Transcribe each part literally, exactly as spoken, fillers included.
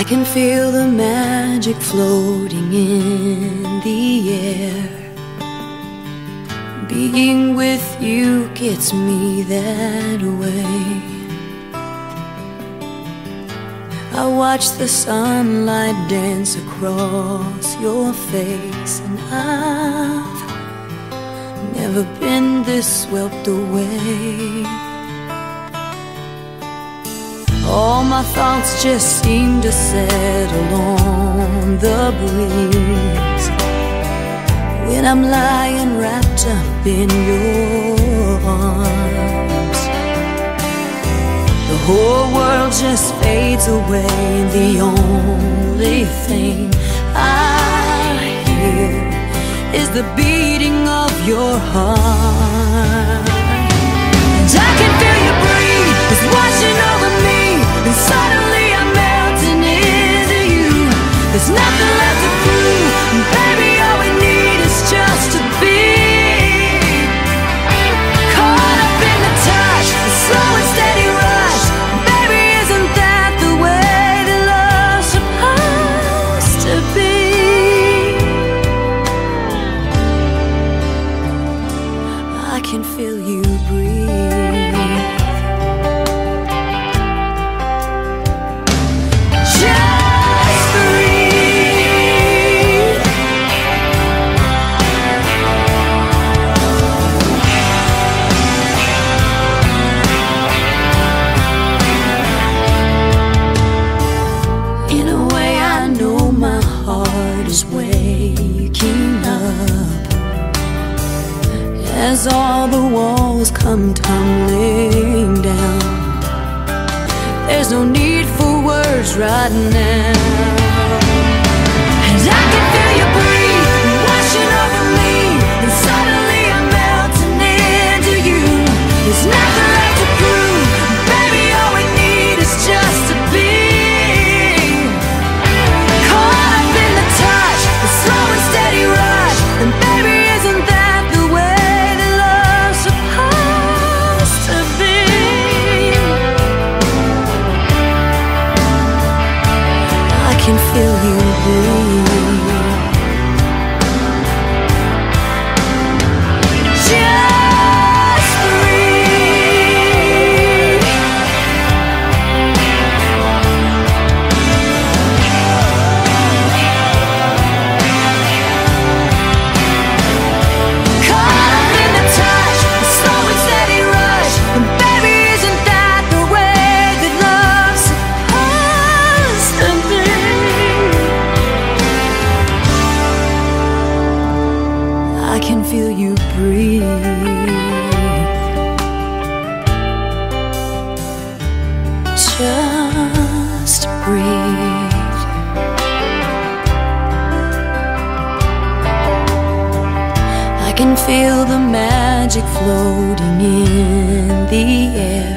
I can feel the magic floating in the air. Being with you gets me that way. I watch the sunlight dance across your face, and I've never been this swept away. All my thoughts just seem to settle on the breeze when I'm lying wrapped up in your arms. The whole world just fades away, and the only thing I hear is the beating of your heart. And I can feel you breathe, it's washing over me, and suddenly I'm melting into you. There's nothing left to prove, and baby, all we need is just to be caught up in the touch, the slow and steady rush. Baby, isn't that the way that love's supposed to be? I can feel you breathe. Waking up as all the walls come tumbling down. There's no need for words right now, and I can feel you breathe, washing over me, and suddenly I'm melting into you. There's nothing left to prove, baby, all we need is just to be slow and steady rush. And baby, isn't that the way that love's supposed to be? I can feel you breathe. Just breathe. I can feel you breathe. Just breathe. I can feel the magic floating in the air.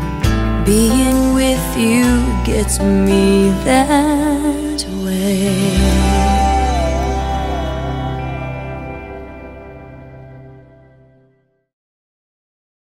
Being with you gets me that way.